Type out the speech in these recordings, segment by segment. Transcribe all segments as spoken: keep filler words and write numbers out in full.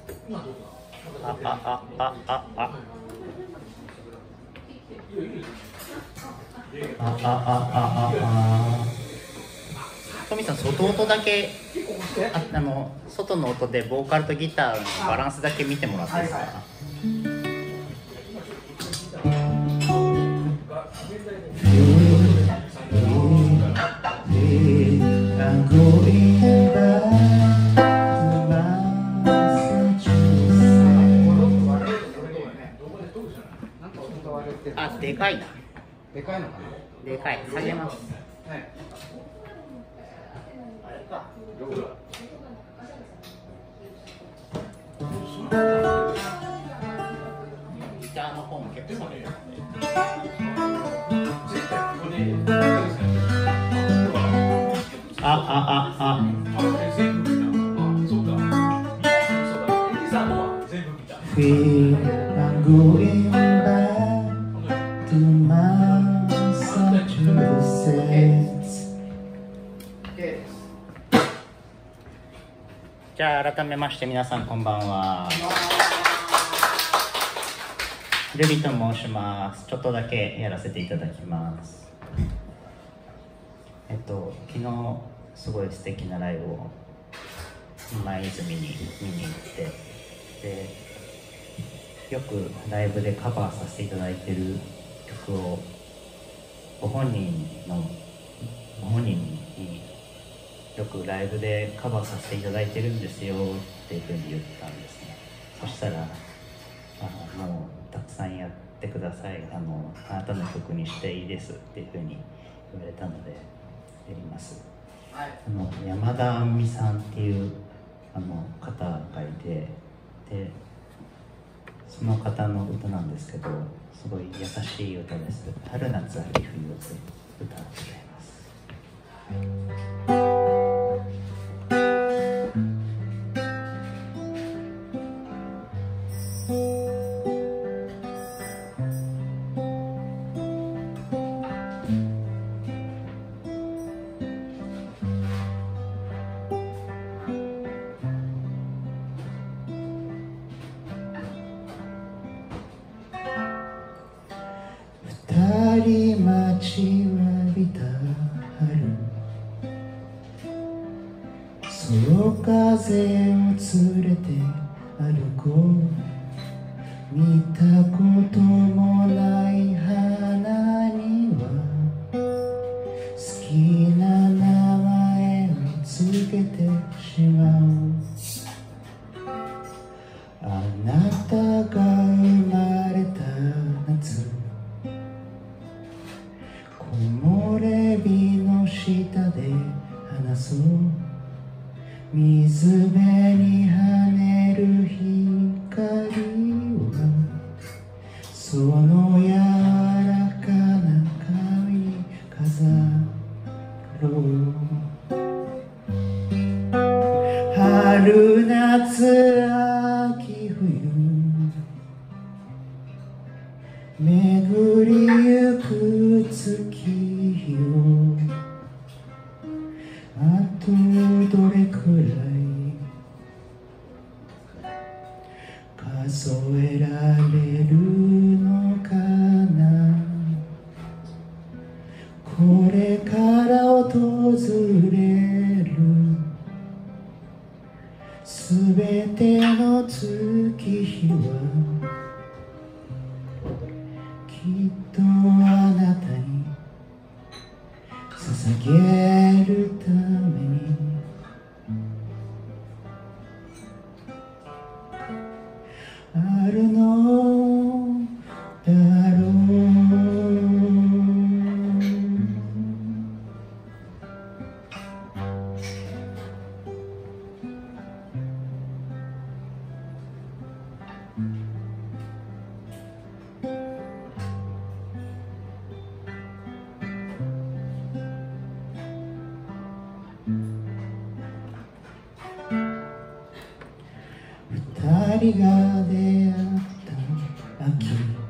ああああああああああトミさん、外音だけ、ああの外の音でボーカルとギターのバランスだけ見てもらっていいですか？あ、でかいな。 でかいのかな。 でかい。下げます。ギターの方も結構下げるので。ああああ。Feel I'm going back to Massachusetts。じゃあ改めまして皆さんこんばんは。ルビと申します。ちょっとだけやらせていただきます。えっと昨日すごい素敵なライブを今泉に見に行ってで。よくライブでカバーさせていただいている曲をご本人のご本人によくライブでカバーさせていただいてるんですよっていうふうに言ったんですね。そしたらあもうたくさんやってください、あのあなたの曲にしていいですっていうふうに言われたのでやります。はい、あの山田亜美さんっていうあの方がいてでその方の歌なんですけど、すごい優しい歌です。春夏秋冬って歌っています。二人待ちわびた春、そよ風を連れて歩こう。見たこともない花には好きな名前をつけてしまう。あなたが生まれた夏、木漏れ日の下で話そう。水辺に跳ねる光はその柔らかな髪に飾ろう。春夏秋冬巡りゆく月よ、あとどれくらい数えられるのかな。これから訪れるすべての月日はきっとあなたに捧げるために。あるのだろう。二人が出会った秋、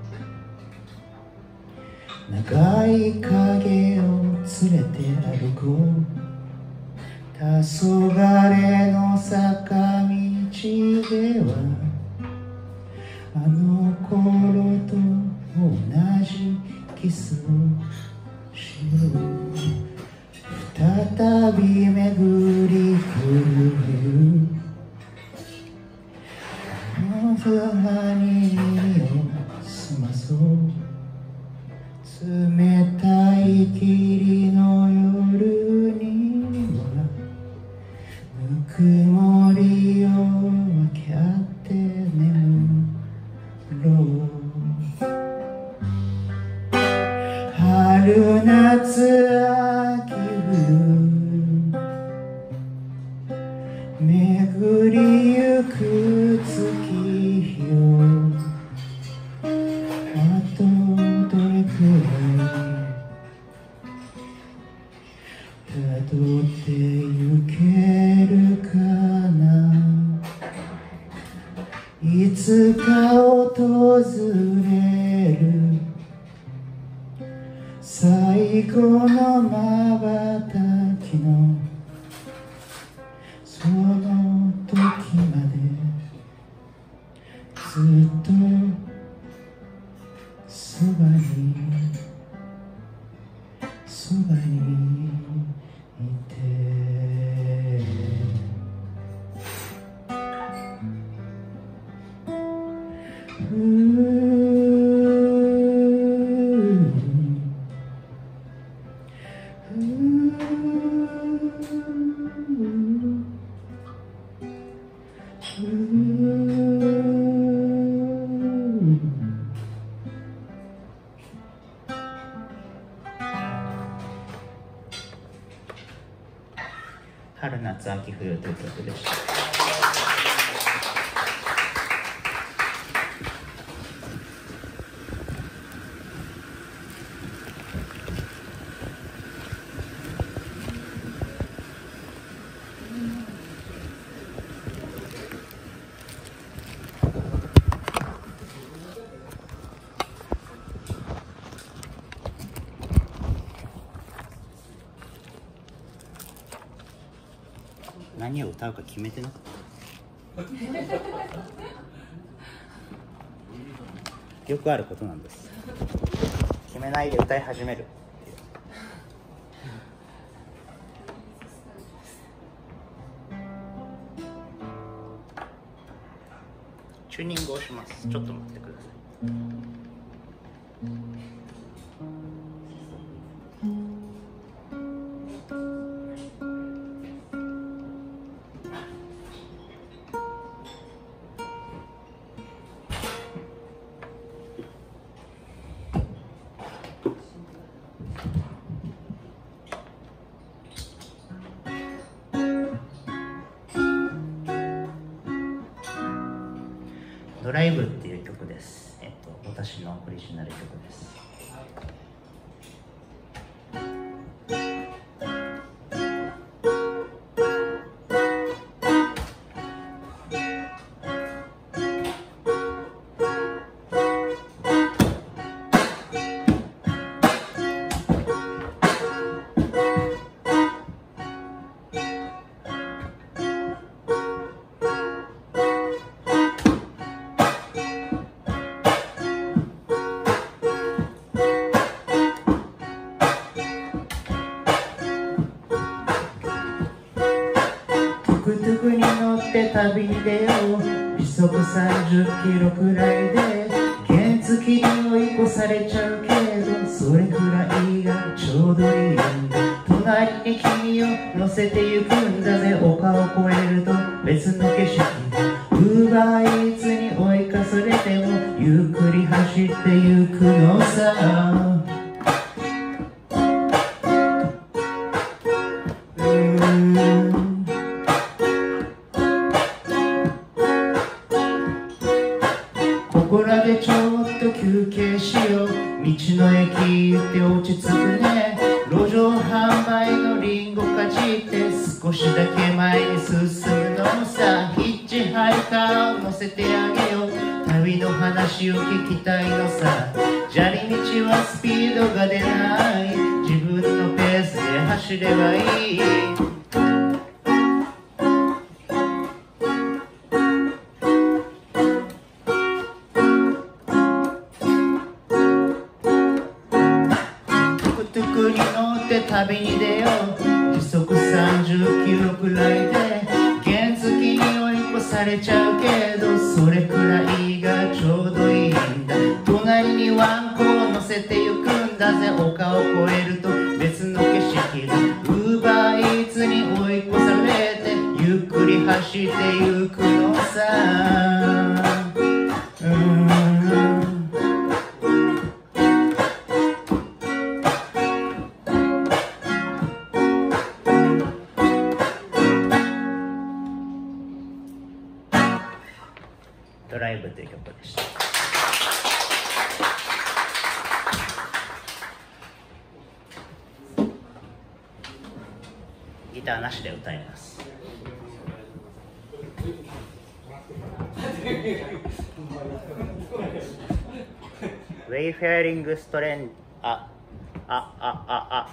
長い影を連れて歩こう。黄昏の坂道ではあの頃と同じキスをしよう。再び巡り来るあの空に耳を澄まそう。冷たい霧の夜にはぬくもりを分け合って眠ろう。春夏秋冬巡りゆく月日をあとどれくらいたどってゆけるかな。いつか訪れる最後のまばたきのその時までずっとそばにそばにいてう春夏秋冬という曲でした。何を歌うか決めてなかったよくあることなんです。決めないで歌い始める。チューニングをします。ちょっと待ってください。ドライブっていう曲です。えっと、私のオリジナル曲です。トゥクトゥクに乗って旅に出よう。時速さんじゅっキロくらいで原付に追い越されちゃうけど、それくらいがちょうどいいんだ。隣に君を乗せてゆくんだぜ。丘を越えると別の景色、ウーバーイーツに追いかされてもゆっくり走ってゆくのさ。ここらでちょっと休憩しよう。道の駅行って落ち着くね。路上販売のリンゴかじって少しだけ前に進むのさ。ヒッチハイカーを乗せてあげよう。旅の話を聞きたいのさ。砂利道はスピードが出ない。自分のペースで走ればいい。 ちゃうけどそれくらいがちょうどいいんだ。隣にワンコを乗せてゆくんだぜ。丘を越えると別の景色だ。ウーバーイーツに追い越されてゆっくり走ってゆくのさ。うーんドライブという曲でした。ギターなしで歌います。ウェイフェアリングストレンあああああ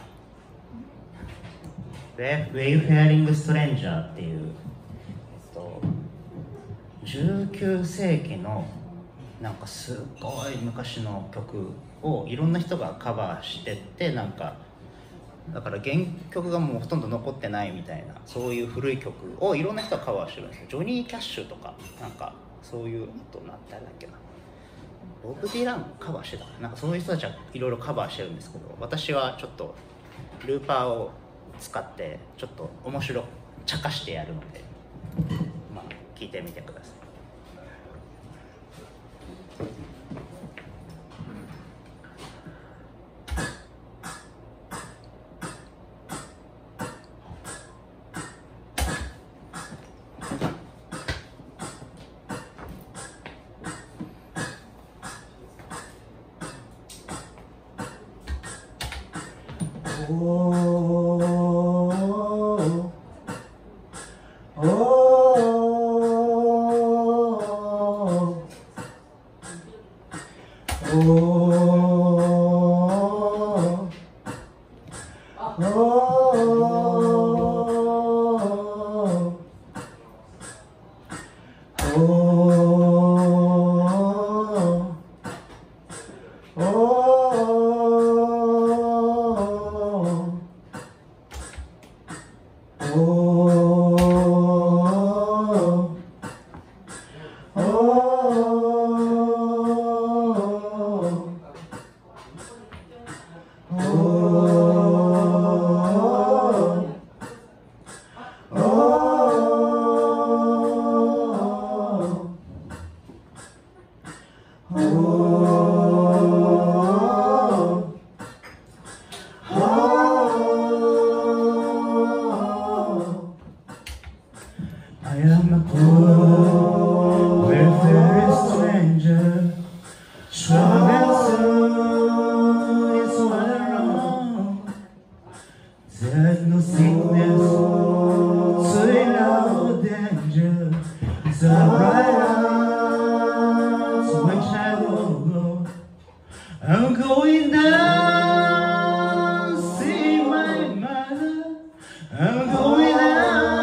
ウェイウェイフェアリングストレンジャーっていう、えっと、じゅうきゅうせいきのなんかすごい昔の曲をいろんな人がカバーしてって、なんかだから原曲がもうほとんど残ってないみたいな、そういう古い曲をいろんな人がカバーしてるんですよ。ジョニー・キャッシュとかなんかそういう、あと何誰だっけな、ボブ・ディランカバーしてたかな、なんかそういう人たちはいろいろカバーしてるんですけど、私はちょっとルーパーを使ってちょっと面白く茶化してやるので、まあ聞いてみてください。I am a poor, welfare stranger, traveling is alone. There's no sickness, sweet no danger. The bright lights which I will go. I'm going down, see my mother. I'm going down.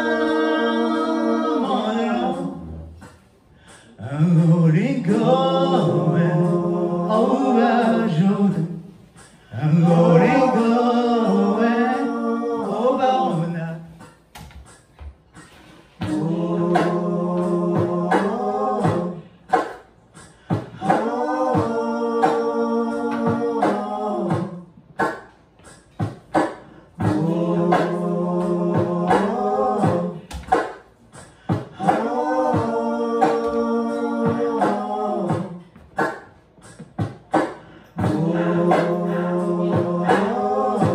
I'm going going over Jordan. I'm going going over now. Oh, oh, oh, oh.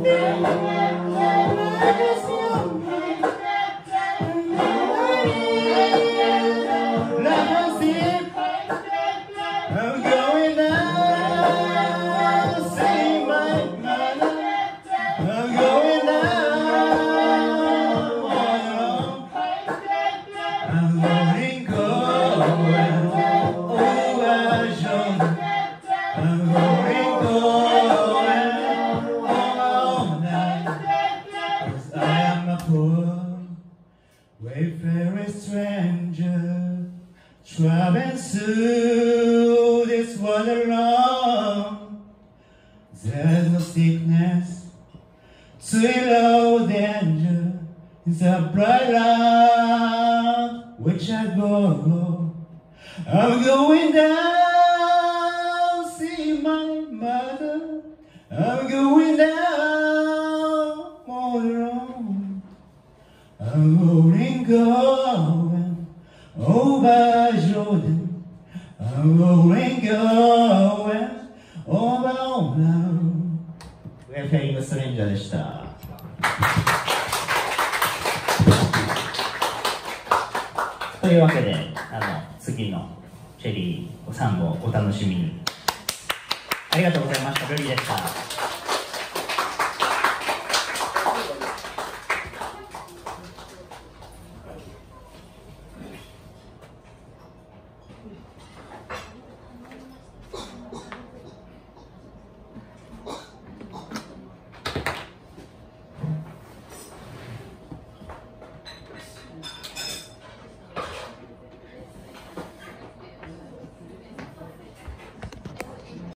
Wayfarer stranger, traveling through this world alone. There's no sickness, too low danger. It's a bright light which I go. I'm going down, see my mother. I'm going down all alone. I'm going, going over Jordan. I'm going, going over now. ウェイフェイングストレンジャーでした。というわけで、あの次のチェリーさんもお楽しみに。ありがとうございました。ルリーでした。